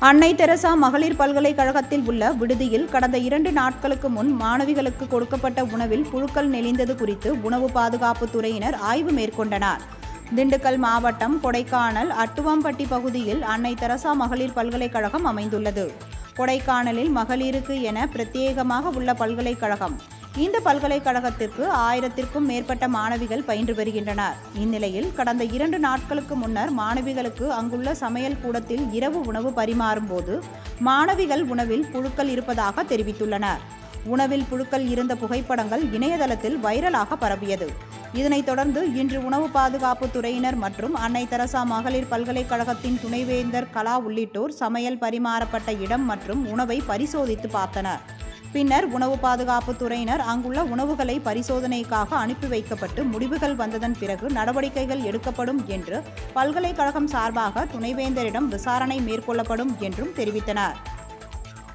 அன்னை தெரசா மகளிர் பல்கலைக்கழகத்தில் உள்ள விடுதியில் கடந்த 2 நாட்களுக்கு முன் மாணவிகளுக்கு கொடுக்கப்பட்ட உணவில் புழுக்கள் நெளிந்தது குறித்து உணவு பாதுகாப்பு துறையினர் ஆய்வு மேற்கொண்டனர். திண்டுக்கல் மாவட்டம் கொடைக்கானல் அட்டுவாம்பட்டி பகுதியில் அன்னை தெரசா மகளிர் பல்கலைக்கழகம் அமைந்துள்ளது. கொடைக்கானலில் மகளிருக்கு என பிரத்யேகமாக உள்ள பல்கலைக்கழகம். இந்த பல்கலைக்கழகத்திற்கு 1000க்கும் மேற்பட்ட மாணவிகள் பயின்று வருகின்றனர். இந்நிலையில் கடந்த 2 நாட்களுக்கு முன்னர் மாணவிகளுக்கு அங்குள்ள சமையல் கூடத்தில் இரவு உணவு பரிமாறும் போது மாணவிகள் உணவில் புழுக்கள் இருப்பதாக தெரிவித்துள்ளனர். உணவில் புழுக்கள் இருந்த புகைப்படங்கள் இணையதளத்தில் வைரலாக பரவியது. இதனைத் தொடர்ந்து இன்று உணவு பாதுகாப்பு துறையினர் மற்றும் அன்னை தெரசா மகளிர் பல்கலைக்கழகத்தின் துணைவேந்தர் கலா உள்ளிட்டோர் சமையல் பரிமாறப்பட்ட இடம் மற்றும் உணவை பரிசோதித்து பார்த்தனர். பின்னர் உணவு பாதுகாப்பு துறையினர் அங்குள்ள உணவுகளை பரிசோதனைக்காக அனுப்பி வைக்கப்பட்டு முடிவுகள் வந்ததன் பிறகு நடவடிக்கைகள் எடுக்கப்படும் என்று பல்கலைக்கழகம் சார்பாக துணைவேந்தரிடம் விசாரணை மேற்கொள்ளப்படும் என்றும் தெரிவித்தனர்.